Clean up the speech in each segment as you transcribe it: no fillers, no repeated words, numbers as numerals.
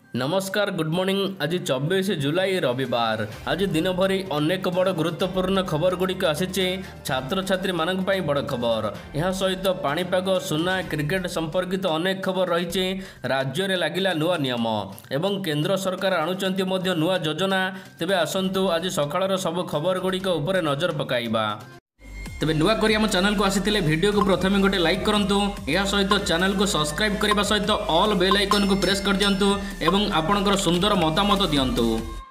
नमस्कार good morning. आज 24 जुलाई रविवार। आज दिन भरी अनेक बड़ गुरुत्वपूर्ण खबर गुड़िक आसी छात्र छात्री मानक पई बड़ खबर। यह सहित पाणीपाग सुना क्रिकेट संपर्कित अनेक खबर रही। राज्य में लगिला नुआ नियम एवं केंद्र सरकार आणुचंती मध्य नुआ योजना। तेबे आसंतु आज सकाळर सब खबर गुड़िक उपर नजर पकाइबा। तेबे नुआ करी आम चैनल को आसी वीडियो को प्रथम गोटे लाइक करंतु। यह सहित चैनल को सब्सक्राइब करने सहित ऑल बेल आइकन को प्रेस कर दियंतु एवं आपणकर सुंदर मतामत दियंतु।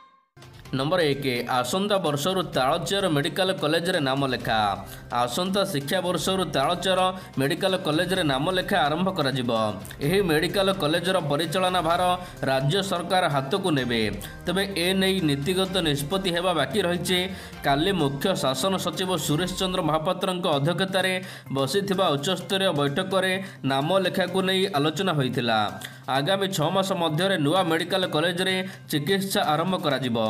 नंबर 1 आसंता वर्षर तालचेर मेडिकल कॉलेज रे नाम लेखा। आसंता शिक्षा वर्षर तालचेर मेडिकल कॉलेज रे नाम लेखा आरंभ करा जिवो। एही मेडिकल कॉलेज रो परिचालना भार राज्य सरकार हाथ को नेबे। तबे ए नै नीतिगत निष्पत्ति हेबा बाकी रहिছে। काली मुख्य शासन सचिव सुरेश चंद्र महापात्रଙ୍କ अध्यक्षतार बसिथिबा उच्चस्तरीय बैठक रे नाम लेखा को नै आलोचना होइथिला। आगामी 6 मास मध्य नुआ मेडिकल कॉलेज रे चिकित्सा आरंभ करा जिवो।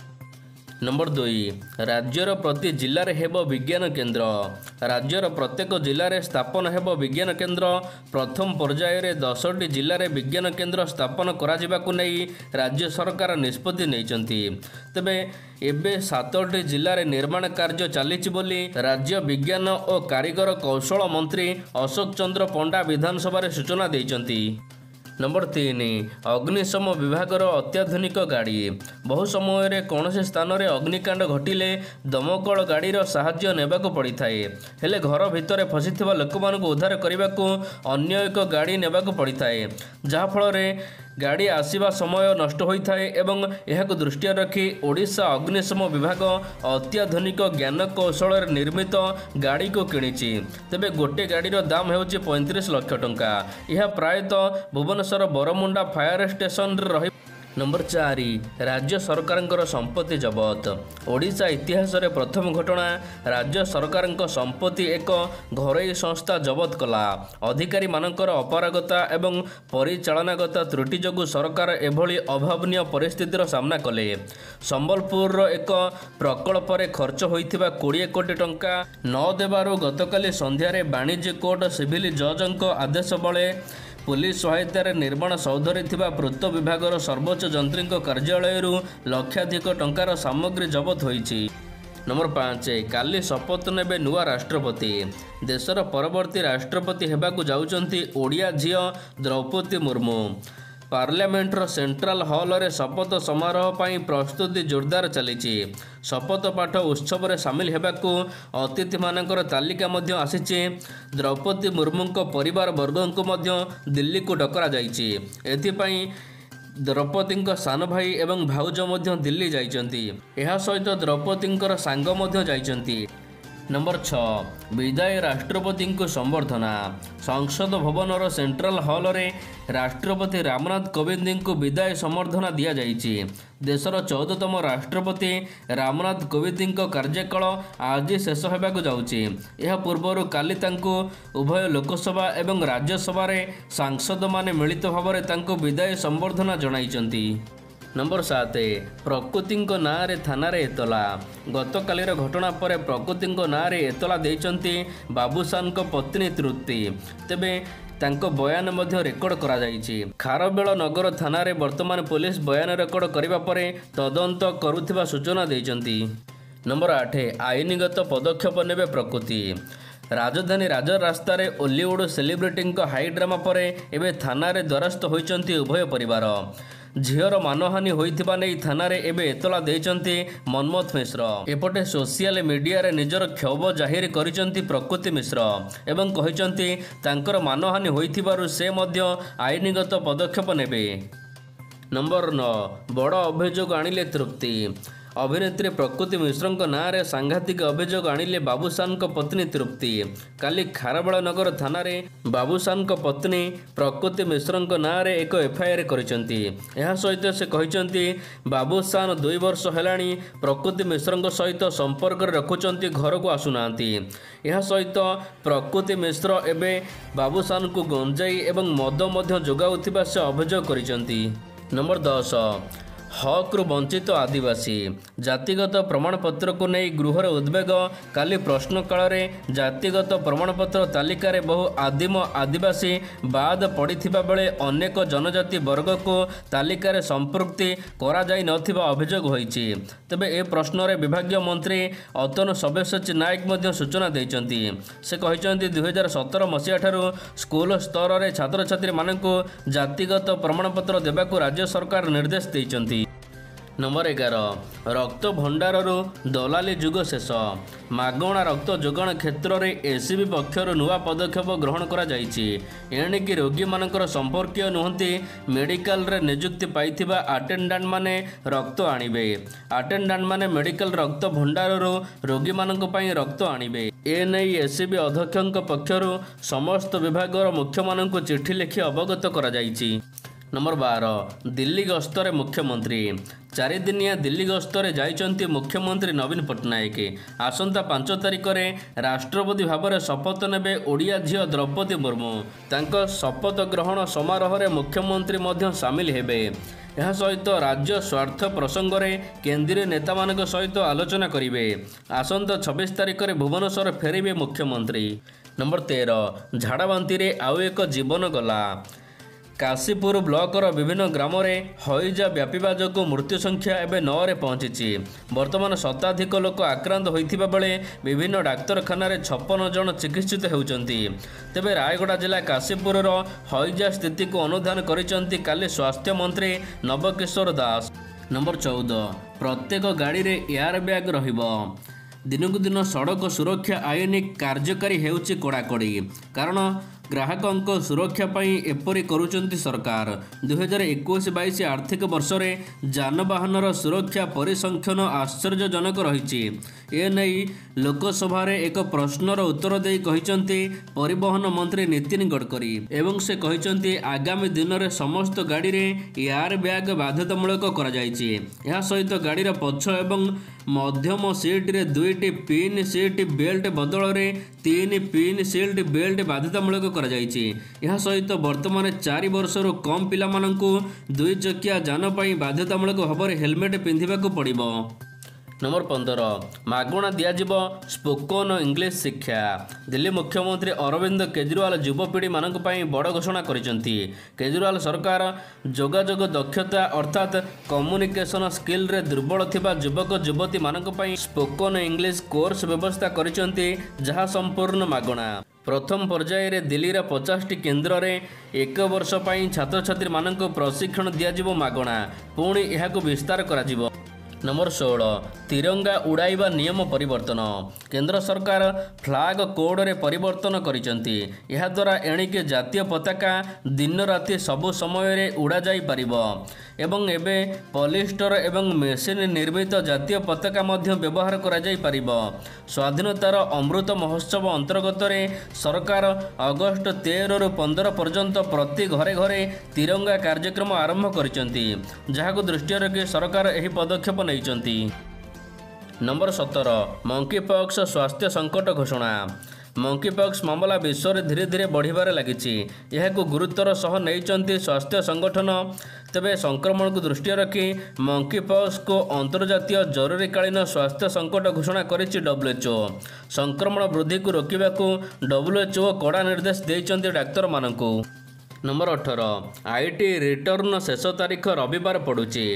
नंबर 2 राज्यर प्रति जिले हेब विज्ञान केन्द्र। राज्यर प्रत्येक जिले में स्थापन हेब विज्ञान केन्द्र। प्रथम पर्यायर 10टी जिले में विज्ञान केन्द्र स्थापन कराजिबाकु नहीं राज्य सरकार निष्पत्ति नैचंती। तेबे एबे 7टी जिले में निर्माण कार्य चलीछि बोली राज्य विज्ञान और कारीगर कौशल मंत्री अशोक चंद्र पंडा विधानसभा सूचना देइचंती। नंबर 3 अग्निशम विभागर अत्याधुनिक गाड़ी। बहु समय कौन से स्थान में अग्निकांड घटिले दमकल गाड़ीर साहाय्य नेबाक पड़ी थाए। हेले घर भितर फसीथिबा लोक मानकु उद्धार करने को अन्य एक गाड़ी नेबाक पड़ी थाए। जहाँ फल गाड़ी आसवा समय नष्ट होता है एवं यह दृष्टि रखी ओडिशा अग्निशम विभाग अत्याधुनिक ज्ञान कौशल निर्मित गाड़ी को किणिछि। तेबे गोटे गाड़ीर दाम हेउछि 35 लाख टंका। यह प्रायतः भुवनेश्वर बरमुंडा फायर स्टेशन रही। नंबर 4 राज्य सरकार संपत्ति जबत। ओडिशा इतिहास रे प्रथम घटना राज्य सरकार संपत्ति एक घरोई संस्था जबत कला। अधिकारी मानकर अपरागता एवं परिचालनागत त्रुटि जोगु सरकार एभली अभावनीय परिस्थितिर सामना कले। संबलपुर एक प्रकल्प रे खर्च होइथिबा 20 कोटी टंका न देबारु गतकाली संध्यारे वाणिज्य कोर्ट सिविल जजक आदेश बळे पुलिस सहायतार निर्माण सौधरे थिबा पूर्त विभागर सर्वोच्च जंत्री कार्यालय लक्षाधिक टंकार सामग्री जबत होइछि। नंबर 5 काली शपथ नेबे नुआ राष्ट्रपति। देशर परवर्ती राष्ट्रपति हेबाकु जाउचंती ओडिया झियो द्रौपदी मुर्मू। पार्लियामेंटर सेंट्रल हॉल रे शपथ समारोह पाई प्रस्तुति जोरदार चली। शपथ पाठ उत्सव रे सामिल हेबाकु अतिथि मानकर तालिका मध्य आसीचे। द्रौपदी मुर्मू परिवार वर्ग को मध्य दिल्ली को डकरा जाइछि। एथिपाई द्रौपदी सान भाई एवं भाउज मध्य दिल्ली जाइछंती। एहा सहित द्रौपदी सांग मध्य जाइछंती। नंबर 6 विदाय राष्ट्रपति को संबर्धना। संसद भवन सेंट्रल हॉल रे राष्ट्रपति रामनाथ कोविंद को विदाय संबर्धना दिया जाइछि। देशर 14तम राष्ट्रपति रामनाथ कोविंद कार्यकाल आज शेष होबाकु जाउछि। यह पूर्वर काली तांको उभय लोकसभा एवं राज्यसभा रे सांसद माने मिलित भाव में तांको विदाय संबर्धना जणाइछंती। नंबर 7 प्रकृति नाँ थाना एतला। गतकालीर घटना पर प्रकृति नाँ एतला देइचंती बाबूसान पत्नी तृप्ति। तेबे तांको बयान मध्य रेकर्ड करा जाइछि। खारबेल नगर थाना रे वर्तमान पुलिस बयान रेकर्ड करिबा परे तदंत करुथिबा सूचना देइचंती। नंबर 8 आईनगत पदक्षेप नेबे प्रकृति। राजधानी राजर रास्तार ओलीवुड सेलिब्रिटी हाई ड्रामा पर एबे थाना रे द्वारस्थ होइचंती उभय परिवार। झीर मानहानि होइथिबा नै थाना रे एबे एतला देइचंती मनमोथ मिश्र। एपटे सोशल मीडिया रे निजर क्षोभ जाहिर करिचंती प्रकृति मिश्र एवं कहिचंती तांकर मानहानि होइथिबारु से मध्य आईनगत पदक्षेप नेबे। नंबर 9 बड़ अभियोग आनिले तृप्ति। अभिनेत्री प्रकृति मिश्र नाँ रे सांघातिक अभियोग आनिले बाबूसान पत्नी तृप्ति। काली खारबेल नगर थाना रे बाबूसान पत्नी प्रकृति मिश्र नाँ रे एक एफआईआर करिसंती। यह सहित से कहिसंती बाबूसान 2 वर्ष हेलाणी प्रकृति मिश्र सहित संपर्क रखुचंती, घर को आसुनांती। यह सहित प्रकृति मिश्र एबे बाबूसान को गंजाई एवं मद मध्य जोगाउथिबा से अभियोग करिसंती। नंबर 10 ହକ୍ରୁ ବଞ୍ଚିତ ଆଦିବାସୀ ଜାତିଗତ ପ୍ରମାଣପତ୍ରକୁ ନେଇ ଗୃହର ଉଦ୍ବେଗ। କାଲି ପ୍ରଶ୍ନକାଳରେ ଜାତିଗତ ପ୍ରମାଣପତ୍ର ତାଲିକାରେ ବହୁ ଆଦିମ ଆଦିବାସୀ ବାଦ ପଡ଼ିଥିବା ବେଳେ ଅନେକ ଜନଜାତି ବର୍ଗକୁ ତାଲିକାରେ ସମ୍ପୃକ୍ତି କରାଯାଇନଥିବା ଅଭିଯୋଗ ହୋଇଛି। ତେବେ ଏ ପ୍ରଶ୍ନରେ ବିଭାଗୀୟ ମନ୍ତ୍ରୀ ଅତନୁ ସବ୍ୟସାଚୀ ନାୟକ ମଧ୍ୟ ସୂଚନା ଦେଇଛନ୍ତି। ସେ କହିଛନ୍ତି 2017 ମସିହାଠାରୁ ସ୍କୁଲ ସ୍ତରରେ ଛାତ୍ରଛାତ୍ରୀମାନଙ୍କୁ ଜାତିଗତ ପ୍ରମାଣପତ୍ର ଦେବାକୁ ରାଜ୍ୟ ସରକାର ନିର୍ଦ୍ଦେଶ ଦେଇଛନ୍ତି। ନମ୍ବର 11 ରକ୍ତ ଭଣ୍ଡାରରୁ ଦଲାଲି ଯୁଗ ଶେଷ। ମାଗଣା ରକ୍ତ ଯୋଗାଣ କ୍ଷେତ୍ରରେ ଏସିବି ପକ୍ଷରୁ ନୂଆ ପଦକ୍ଷେପ ଗ୍ରହଣ କରାଯାଇଛି। ଏଣିକି ରୋଗୀମାନଙ୍କର ସମ୍ପର୍କୀୟ ନୁହନ୍ତି, ମେଡିକାଲରେ ନିଯୁକ୍ତି ପାଇଥିବା ଆଟେଣ୍ଡାଣ୍ଟମାନେ ରକ୍ତ ଆଣିବେ। ଆଟେଣ୍ଡାଣ୍ଟମାନେ ମେଡିକାଲ ରକ୍ତ ଭଣ୍ଡାରରୁ ରୋଗୀମାନଙ୍କ ପାଇଁ ରକ୍ତ ଆଣିବେ। ଏନେଇ ଏସିବି ଅଧ୍ୟକ୍ଷଙ୍କ ପକ୍ଷରୁ ସମସ୍ତ ବିଭାଗର ମୁଖ୍ୟମାନଙ୍କୁ ଚିଠି ଲେଖି ଅବଗତ କରାଯାଇଛି। ନମ୍ବର 12 ଦିଲ୍ଲୀ ଗସ୍ତରେ ମୁଖ୍ୟମନ୍ତ୍ରୀ। 4 ଦିନିଆ ଦିଲ୍ଲୀ ଗସ୍ତରେ ଯାଇଛନ୍ତି ମୁଖ୍ୟମନ୍ତ୍ରୀ ନବୀନ ପଟ୍ଟନାୟକ। ଆସନ୍ତା 5 ତାରିଖରେ ରାଷ୍ଟ୍ରପତି ଭାବରେ ଶପଥ ନେବେ ଓଡ଼ିଆ ଝିଅ ଦ୍ରୌପଦୀ ମୁର୍ମୁ। ତାଙ୍କ ଶପଥ ଗ୍ରହଣ ସମାରୋହରେ ମୁଖ୍ୟମନ୍ତ୍ରୀ ମଧ୍ୟ ସାମିଲ ହେବେ। ଏହା ସହିତ ରାଜ୍ୟ ସ୍ୱାର୍ଥ ପ୍ରସଙ୍ଗରେ କେନ୍ଦ୍ରୀୟ ନେତାମାନଙ୍କ ସହିତ ଆଲୋଚନା କରିବେ। ଆସନ୍ତା 26 ତାରିଖରେ ଭୁବନେଶ୍ୱର ଫେରିବେ ମୁଖ୍ୟମନ୍ତ୍ରୀ। ନମ୍ବର 13 ଝାଡ଼ାବାନ୍ତିରେ ଆଉ ଏକ ଜୀବନ ଗଲା। କାଶୀପୁର ବ୍ଲକର ବିଭିନ୍ନ ଗ୍ରାମରେ ହଇଜା ବ୍ୟାପିବା ଯୋଗୁଁ ମୃତ୍ୟୁ ସଂଖ୍ୟା ଏବେ 9ରେ ପହଞ୍ଚିଛି। ବର୍ତ୍ତମାନ ଶତାଧିକ ଲୋକ ଆକ୍ରାନ୍ତ ହୋଇଥିବା ବେଳେ ବିଭିନ୍ନ ଡାକ୍ତରଖାନାରେ 56 ଜଣ ଚିକିତ୍ସିତ ହେଉଛନ୍ତି। ତେବେ ରାୟଗଡ଼ା ଜିଲ୍ଲା କାଶୀପୁରର ହଇଜା ସ୍ଥିତିକୁ ଅନୁଧ୍ୟାନ କରିଛନ୍ତି କାଲି ସ୍ୱାସ୍ଥ୍ୟମନ୍ତ୍ରୀ ନବକିଶୋର ଦାସ। ନମ୍ବର 14 ପ୍ରତ୍ୟେକ ଗାଡ଼ିରେ ଏୟାର ବ୍ୟାଗ୍ ରହିବ। ଦିନକୁ ଦିନ ସଡ଼କ ସୁରକ୍ଷା ଆଇନ କାର୍ଯ୍ୟକାରୀ ହେଉଛି କଡ଼ାକଡ଼ି। କାରଣ ଗ୍ରାହକଙ୍କ ସୁରକ୍ଷା ପାଇଁ ଏପରି କରୁଛନ୍ତି ସରକାର। 2021-22 ଆର୍ଥିକ ବର୍ଷରେ ଯାନବାହନର ସୁରକ୍ଷା ପରିସଂଖ୍ୟାନ ଆଶ୍ଚର୍ଯ୍ୟଜନକ ରହିଛି। ଏନେଇ ଲୋକସଭାରେ ଏକ ପ୍ରଶ୍ନର ଉତ୍ତର ଦେଇ କହିଛନ୍ତି ପରିବହନ ମନ୍ତ୍ରୀ ନୀତିନ ଗଡ଼କରୀ। ଏବଂ ସେ କହିଛନ୍ତି ଆଗାମୀ ଦିନରେ ସମସ୍ତ ଗାଡ଼ିରେ ଏୟାର ବ୍ୟାଗ୍ ବାଧ୍ୟତାମୂଳକ କରାଯାଇଛି। ଏହା ସହିତ ଗାଡ଼ିର ପଛ ଏବଂ ମଧ୍ୟମ ସିଟ୍ରେ 2ଟି ପିନ୍ ସିଟ୍ ବେଲ୍ଟ ବଦଳରେ 3 ପିନ୍ ସିଟ୍ ବେଲ୍ଟ ବାଧ୍ୟତାମୂଳକ କରାଯାଇଛି। ଏହା ସହିତ ବର୍ତ୍ତମାନ 4 ବର୍ଷରୁ କମ୍ ପିଲାମାନଙ୍କୁ 2 ଚକିଆ ଯାନ ପାଇଁ ବାଧ୍ୟତାମୂଳକ ଭାବରେ ହେଲମେଟ୍ ପିନ୍ଧିବାକୁ ପଡ଼ିବ। ନମ୍ବର 15 ମାଗଣା ଦିଆଯିବ ସ୍ପୋକନ ଇଂଲିଶ ଶିକ୍ଷା। ଦିଲ୍ଲୀ ମୁଖ୍ୟମନ୍ତ୍ରୀ ଅରବିନ୍ଦ କେଜରିୱାଲ ଯୁବପିଢ଼ିମାନଙ୍କ ପାଇଁ ବଡ଼ ଘୋଷଣା କରିଛନ୍ତି। କେଜରିୱାଲ ସରକାର ଯୋଗାଯୋଗ ଦକ୍ଷତା ଅର୍ଥାତ୍ କମ୍ୟୁନିକେସନ ସ୍କିଲ୍ରେ ଦୁର୍ବଳ ଥିବା ଯୁବକ ଯୁବତୀମାନଙ୍କ ପାଇଁ ସ୍ପୋକନ ଇଂଲିଶ କୋର୍ସ ବ୍ୟବସ୍ଥା କରିଛନ୍ତି, ଯାହା ସମ୍ପୂର୍ଣ୍ଣ ମାଗଣା। ପ୍ରଥମ ପର୍ଯ୍ୟାୟରେ ଦିଲ୍ଲୀର 50ଟି କେନ୍ଦ୍ରରେ 1 ବର୍ଷ ପାଇଁ ଛାତ୍ରଛାତ୍ରୀମାନଙ୍କୁ ପ୍ରଶିକ୍ଷଣ ଦିଆଯିବ ମାଗଣା। ପୁଣି ଏହାକୁ ବିସ୍ତାର କରାଯିବ। ନମ୍ବର 16 ତିରଙ୍ଗା ଉଡ଼ାଇବା ନିୟମ ପରିବର୍ତ୍ତନ। କେନ୍ଦ୍ର ସରକାର ଫ୍ଲାଗ କୋଡ଼ରେ ପରିବର୍ତ୍ତନ କରିଛନ୍ତି। ଏହାଦ୍ୱାରା ଏଣିକି ଜାତୀୟ ପତାକା ଦିନ ରାତି ସବୁ ସମୟରେ ଉଡ଼ାଯାଇପାରିବ ଏବଂ ଏବେ ପଲିଷ୍ଟର ଏବଂ ମେସିନ୍ ନିର୍ମିତ ଜାତୀୟ ପତାକା ମଧ୍ୟ ବ୍ୟବହାର କରାଯାଇପାରିବ। ସ୍ୱାଧୀନତାର ଅମୃତ ମହୋତ୍ସବ ଅନ୍ତର୍ଗତରେ ସରକାର ଅଗଷ୍ଟ 13ରୁ 15 ପର୍ଯ୍ୟନ୍ତ ପ୍ରତି ଘରେ ଘରେ ତିରଙ୍ଗା କାର୍ଯ୍ୟକ୍ରମ ଆରମ୍ଭ କରିଛନ୍ତି, ଯାହାକୁ ଦୃଷ୍ଟିରେ ରଖି ସରକାର ଏହି ପଦକ୍ଷେପ ନେଇଛନ୍ତି। ନମ୍ବର 17 ମଙ୍କିପକ୍ସ ସ୍ୱାସ୍ଥ୍ୟ ସଙ୍କଟ ଘୋଷଣା। ମଙ୍କିପକ୍ସ ମାମଲା ବିଶ୍ୱରେ ଧୀରେ ଧୀରେ ବଢ଼ିବାରେ ଲାଗିଛି। ଏହାକୁ ଗୁରୁତ୍ୱର ସହ ନେଇଛନ୍ତି ସ୍ୱାସ୍ଥ୍ୟ ସଂଗଠନ। ତେବେ ସଂକ୍ରମଣକୁ ଦୃଷ୍ଟିରେ ରଖି ମଙ୍କିପକ୍ସକୁ ଅନ୍ତର୍ଜାତୀୟ ଜରୁରୀକାଳୀନ ସ୍ୱାସ୍ଥ୍ୟ ସଙ୍କଟ ଘୋଷଣା କରିଛି WHO। ସଂକ୍ରମଣ ବୃଦ୍ଧିକୁ ରୋକିବାକୁ WHO କଡ଼ା ନିର୍ଦ୍ଦେଶ ଦେଇଛନ୍ତି ଡାକ୍ତରମାନଙ୍କୁ। ନମ୍ବର 18 ଆଇଟି ରିଟର୍ଣ୍ଣ ଶେଷ ତାରିଖ ରବିବାର ପଡ଼ୁଛି।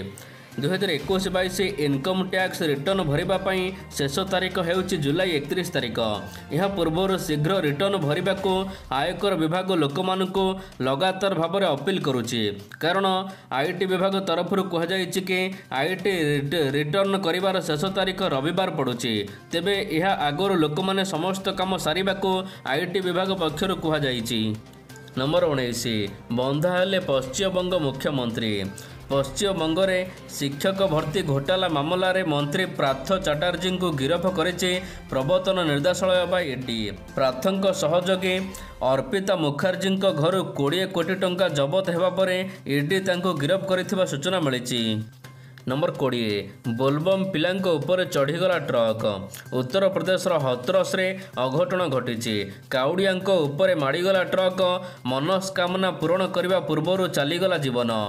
2021-22 ଇନକମ୍ ଟ୍ୟାକ୍ସ ରିଟର୍ଣ୍ଣ ଭରିବା ପାଇଁ ଶେଷ ତାରିଖ ହେଉଛି ଜୁଲାଇ 31 ତାରିଖ। ଏହା ପୂର୍ବରୁ ଶୀଘ୍ର ରିଟର୍ଣ୍ଣ ଭରିବାକୁ ଆୟକର ବିଭାଗ ଲୋକମାନଙ୍କୁ ଲଗାତାର ଭାବରେ ଅପିଲ କରୁଛି। କାରଣ ଆଇଟି ବିଭାଗ ତରଫରୁ କୁହାଯାଇଛି କି ଆଇଟି ରିଟର୍ଣ୍ଣ କରିବାର ଶେଷ ତାରିଖ ରବିବାର ପଡ଼ୁଛି। ତେବେ ଏହା ଆଗରୁ ଲୋକମାନେ ସମସ୍ତ କାମ ସାରିବାକୁ ଆଇଟି ବିଭାଗ ପକ୍ଷରୁ କୁହାଯାଇଛି। ନମ୍ବର 19 ବନ୍ଧା ହେଲେ ପଶ୍ଚିମବଙ୍ଗ ମୁଖ୍ୟମନ୍ତ୍ରୀ। ପଶ୍ଚିମବଙ୍ଗରେ ଶିକ୍ଷକ ଭର୍ତ୍ତି ଘୋଟାଲା ମାମଲାରେ ମନ୍ତ୍ରୀ ପାର୍ଥ ଚାଟାର୍ଜୀଙ୍କୁ ଗିରଫ କରିଛି ପ୍ରବର୍ତ୍ତନ ନିର୍ଦ୍ଦେଶାଳୟ ବା ଇଡି। ପାର୍ଥଙ୍କ ସହଯୋଗୀ ଅର୍ପିତା ମୁଖାର୍ଜୀଙ୍କ ଘରୁ 20 କୋଟି ଟଙ୍କା ଜବତ ହେବା ପରେ ଇଡି ତାଙ୍କୁ ଗିରଫ କରିଥିବା ସୂଚନା ମିଳିଛି। ନମ୍ବର 20 ବୋଲବମ୍ ପିଲାଙ୍କ ଉପରେ ଚଢ଼ିଗଲା ଟ୍ରକ୍। ଉତ୍ତରପ୍ରଦେଶର ହଥରସରେ ଅଘଟଣ ଘଟିଛି। କାଉଡ଼ିଆଙ୍କ ଉପରେ ମାଡ଼ିଗଲା ଟ୍ରକ୍। ମନସ୍କାମନା ପୂରଣ କରିବା ପୂର୍ବରୁ ଚାଲିଗଲା ଜୀବନ।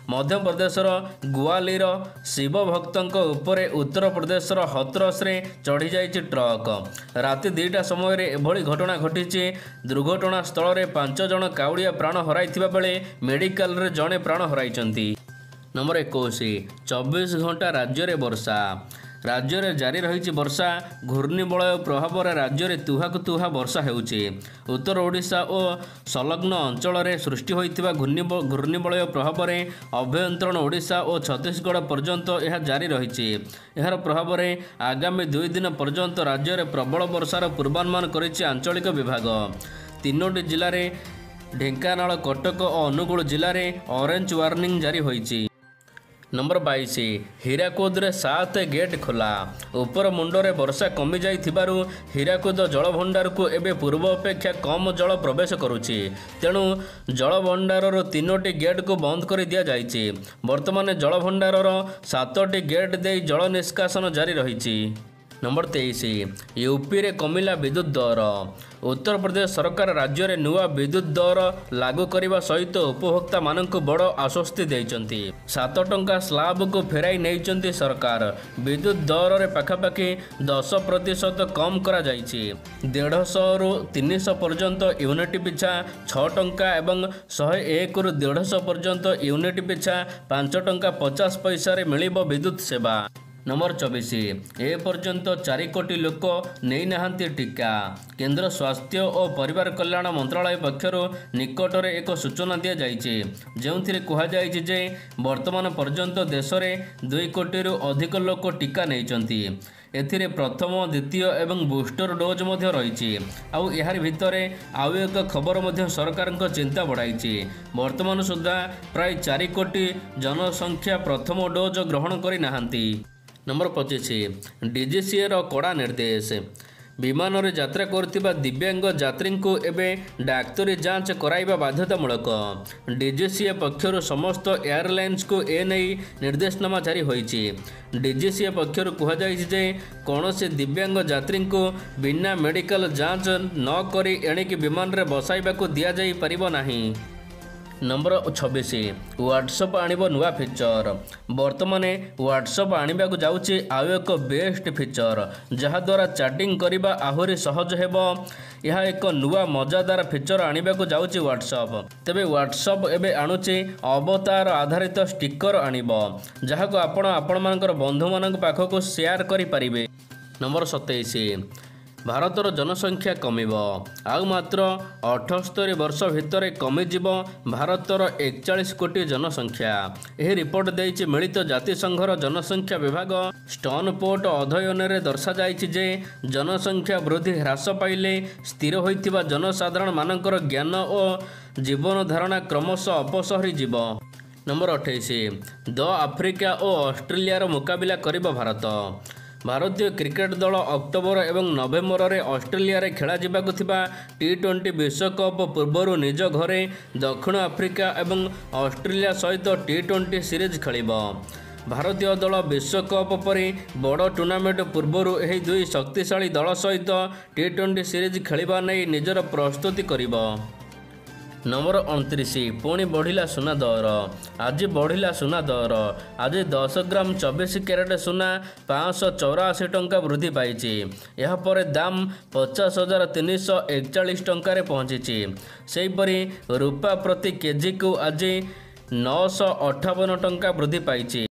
ମଧ୍ୟପ୍ରଦେଶର ଗ୍ୱାଲିୟର ଶିବ ଭକ୍ତଙ୍କ ଉପରେ ଉତ୍ତର ପ୍ରଦେଶର ହଥରସରେ ଚଢ଼ି ଯାଇଛି ଟ୍ରକ୍। ରାତି 2ଟା ସମୟରେ ଏଭଳି ଘଟଣା ଘଟିଛି। ଦୁର୍ଘଟଣା ସ୍ଥଳରେ 5 ଜଣ କାଉଡ଼ିଆ ପ୍ରାଣ ହରାଇଥିବା ବେଳେ ମେଡିକାଲରେ ଜଣେ ପ୍ରାଣ ହରାଇଛନ୍ତି। ନମ୍ବର 21 24 ଘଣ୍ଟା ରାଜ୍ୟରେ ବର୍ଷା। ରାଜ୍ୟରେ ଜାରି ରହିଛି ବର୍ଷା। ଘୂର୍ଣ୍ଣିବଳୟ ପ୍ରଭାବରେ ରାଜ୍ୟରେ ତୁହାକୁ ତୁହା ବର୍ଷା ହେଉଛି। ଉତ୍ତର ଓଡ଼ିଶା ଓ ସଂଲଗ୍ନ ଅଞ୍ଚଳରେ ସୃଷ୍ଟି ହୋଇଥିବା ଘୂର୍ଣ୍ଣିବଳୟ ପ୍ରଭାବରେ ଅଭ୍ୟନ୍ତରୀଣ ଓଡ଼ିଶା ଓ ଛତିଶଗଡ଼ ପର୍ଯ୍ୟନ୍ତ ଏହା ଜାରି ରହିଛି। ଏହାର ପ୍ରଭାବରେ ଆଗାମୀ 2 ଦିନ ପର୍ଯ୍ୟନ୍ତ ରାଜ୍ୟରେ ପ୍ରବଳ ବର୍ଷାର ପୂର୍ବାନୁମାନ କରିଛି ଆଞ୍ଚଳିକ ବିଭାଗ। 3ଟି ଜିଲ୍ଲାରେ ଢେଙ୍କାନାଳ, କଟକ ଓ ଅନୁଗୁଳ ଜିଲ୍ଲାରେ ଅରେଞ୍ଜ ୱାର୍ଣ୍ଣିଂ ଜାରି ହୋଇଛି। ନମ୍ବର 22 ହୀରାକୁଦରେ 7 ଗେଟ୍ ଖୋଲା। ଉପର ମୁଣ୍ଡରେ ବର୍ଷା କମିଯାଇଥିବାରୁ ହୀରାକୁଦ ଜଳଭଣ୍ଡାରକୁ ଏବେ ପୂର୍ବ ଅପେକ୍ଷା କମ୍ ଜଳ ପ୍ରବେଶ କରୁଛି। ତେଣୁ ଜଳଭଣ୍ଡାରର 3ଟି ଗେଟ୍କୁ ବନ୍ଦ କରି ଦିଆଯାଇଛି। ବର୍ତ୍ତମାନ ଜଳଭଣ୍ଡାରର 7ଟି ଗେଟ୍ ଦେଇ ଜଳ ନିଷ୍କାସନ ଜାରି ରହିଛି। ନମ୍ବର 23 ୟୁପିରେ କମିଲା ବିଦ୍ୟୁତ୍ ଦର। ଉତ୍ତରପ୍ରଦେଶ ସରକାର ରାଜ୍ୟରେ ନୂଆ ବିଦ୍ୟୁତ୍ ଦର ଲାଗୁ କରିବା ସହିତ ଉପଭୋକ୍ତାମାନଙ୍କୁ ବଡ଼ ଆଶ୍ୱସ୍ତି ଦେଇଛନ୍ତି। 7 ଟଙ୍କା ସ୍ଲାବକୁ ଫେରାଇ ନେଇଛନ୍ତି ସରକାର। ବିଦ୍ୟୁତ୍ ଦରରେ ପାଖାପାଖି 10% କମ୍ କରାଯାଇଛି। 150ରୁ 300 ପର୍ଯ୍ୟନ୍ତ ୟୁନିଟ୍ ପିଛା 6 ଟଙ୍କା ଏବଂ 101ରୁ 150 ପର୍ଯ୍ୟନ୍ତ ୟୁନିଟ୍ ପିଛା 5 ଟଙ୍କା 50 ପଇସାରେ ମିଳିବ ବିଦ୍ୟୁତ୍ ସେବା। ନମ୍ବର 24 ଏପର୍ଯ୍ୟନ୍ତ 4 କୋଟି ଲୋକ ନେଇନାହାନ୍ତି ଟିକା। କେନ୍ଦ୍ର ସ୍ୱାସ୍ଥ୍ୟ ଓ ପରିବାର କଲ୍ୟାଣ ମନ୍ତ୍ରାଳୟ ପକ୍ଷରୁ ନିକଟରେ ଏକ ସୂଚନା ଦିଆଯାଇଛି, ଯେଉଁଥିରେ କୁହାଯାଇଛି ଯେ ବର୍ତ୍ତମାନ ପର୍ଯ୍ୟନ୍ତ ଦେଶରେ 2 କୋଟିରୁ ଅଧିକ ଲୋକ ଟିକା ନେଇଛନ୍ତି। ଏଥିରେ ପ୍ରଥମ, ଦ୍ୱିତୀୟ ଏବଂ ବୁଷ୍ଟର ଡୋଜ୍ ମଧ୍ୟ ରହିଛି। ଆଉ ଏହାରି ଭିତରେ ଆଉ ଏକ ଖବର ମଧ୍ୟ ସରକାରଙ୍କ ଚିନ୍ତା ବଢ଼ାଇଛି। ବର୍ତ୍ତମାନ ସୁଦ୍ଧା ପ୍ରାୟ 4 କୋଟି ଜନସଂଖ୍ୟା ପ୍ରଥମ ଡୋଜ୍ ଗ୍ରହଣ କରିନାହାନ୍ତି। ନମ୍ବର 25 ଡିଜିସିଏର କଡ଼ା ନିର୍ଦ୍ଦେଶ। ବିମାନରେ ଯାତ୍ରା କରୁଥିବା ଦିବ୍ୟାଙ୍ଗ ଯାତ୍ରୀଙ୍କୁ ଏବେ ଡାକ୍ତରୀ ଯାଞ୍ଚ କରାଇବା ବାଧ୍ୟତାମୂଳକ। ଡିଜିସିଏ ପକ୍ଷରୁ ସମସ୍ତ ଏୟାରଲାଇନ୍ସକୁ ଏନେଇ ନିର୍ଦ୍ଦେଶନାମା ଜାରି ହୋଇଛି। ଡିଜିସିଏ ପକ୍ଷରୁ କୁହାଯାଇଛି ଯେ କୌଣସି ଦିବ୍ୟାଙ୍ଗ ଯାତ୍ରୀଙ୍କୁ ବିନା ମେଡିକାଲ ଯାଞ୍ଚ ନ କରି ଏଣିକି ବିମାନରେ ବସାଇବାକୁ ଦିଆଯାଇପାରିବ ନାହିଁ। ନମ୍ବର 26 ହ୍ୱାଟ୍ସଆପ୍ ଆଣିବ ନୂଆ ଫିଚର। ବର୍ତ୍ତମାନ ହ୍ୱାଟ୍ସଆପ୍ ଆଣିବାକୁ ଯାଉଛି ଆଉ ଏକ ବେଷ୍ଟ ଫିଚର, ଯାହାଦ୍ୱାରା ଚାଟିଂ କରିବା ଆହୁରି ସହଜ ହେବ। ଏହା ଏକ ନୂଆ ମଜାଦାର ଫିଚର ଆଣିବାକୁ ଯାଉଛି ହ୍ୱାଟ୍ସଆପ୍। ତେବେ ହ୍ୱାଟ୍ସଆପ୍ ଏବେ ଆଣୁଛି ଅବତାର ଆଧାରିତ ଷ୍ଟିକର ଆଣିବ, ଯାହାକୁ ଆପଣ ଆପଣମାନଙ୍କର ବନ୍ଧୁମାନଙ୍କ ପାଖକୁ ସେୟାର କରିପାରିବେ। ନମ୍ବର 27 ଭାରତର ଜନସଂଖ୍ୟା କମିବ। ଆଉ ମାତ୍ର 78 ବର୍ଷ ଭିତରେ କମିଯିବ ଭାରତର 41 କୋଟି ଜନସଂଖ୍ୟା। ଏହି ରିପୋର୍ଟ ଦେଇଛି ମିଳିତ ଜାତିସଂଘର ଜନସଂଖ୍ୟା ବିଭାଗ। ଷ୍ଟନପୋର୍ଟ ଅଧ୍ୟୟନରେ ଦର୍ଶାଯାଇଛି ଯେ ଜନସଂଖ୍ୟା ବୃଦ୍ଧି ହ୍ରାସ ପାଇଲେ ସ୍ଥିର ହୋଇଥିବା ଜନସାଧାରଣମାନଙ୍କର ଜ୍ଞାନ ଓ ଜୀବନ ଧାରଣା କ୍ରମଶଃ ଅପସରିଯିବ। ନମ୍ବର 28 ଦ ଆଫ୍ରିକା ଓ ଅଷ୍ଟ୍ରେଲିଆର ମୁକାବିଲା କରିବ ଭାରତ। ଭାରତୀୟ କ୍ରିକେଟ ଦଳ ଅକ୍ଟୋବର ଏବଂ ନଭେମ୍ବରରେ ଅଷ୍ଟ୍ରେଲିଆରେ ଖେଳାଯିବାକୁ ଥିବା T20 ବିଶ୍ୱକପ୍ ପୂର୍ବରୁ ନିଜ ଘରେ ଦକ୍ଷିଣ ଆଫ୍ରିକା ଏବଂ ଅଷ୍ଟ୍ରେଲିଆ ସହିତ T20 ସିରିଜ୍ ଖେଳିବ। ଭାରତୀୟ ଦଳ ବିଶ୍ୱକପ୍ ପରି ବଡ଼ ଟୁର୍ଣ୍ଣାମେଣ୍ଟ ପୂର୍ବରୁ ଏହି 2 ଶକ୍ତିଶାଳୀ ଦଳ ସହିତ T20 ସିରିଜ୍ ଖେଳିବା ନେଇ ନିଜର ପ୍ରସ୍ତୁତି କରିବ। ନମ୍ବର 29 ପୁଣି ବଢ଼ିଲା ସୁନା ଦର। ଆଜି ବଢ଼ିଲା ସୁନା ଦର। ଆଜି 10 ଗ୍ରାମ 24 କ୍ୟାରେଟ ସୁନା 584 ଟଙ୍କା ବୃଦ୍ଧି ପାଇଛି। ଏହାପରେ ଦାମ 50,341 ଟଙ୍କାରେ ପହଞ୍ଚିଛି। ସେହିପରି ରୂପା ପ୍ରତି କେଜିକୁ ଆଜି 958 ଟଙ୍କା ବୃଦ୍ଧି ପାଇଛି।